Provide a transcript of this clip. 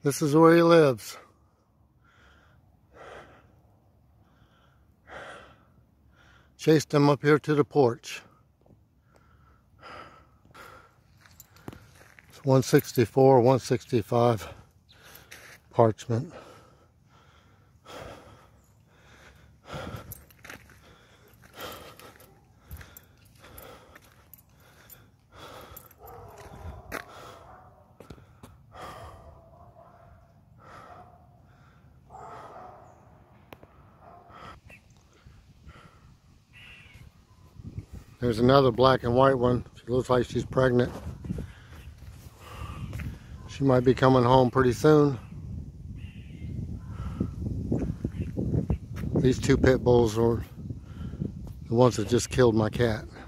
This is where he lives. Chased him up here to the porch. It's 164, 165 Parchment. There's another black and white one. She looks like she's pregnant. She might be coming home pretty soon. These two pit bulls are the ones that just killed my cat.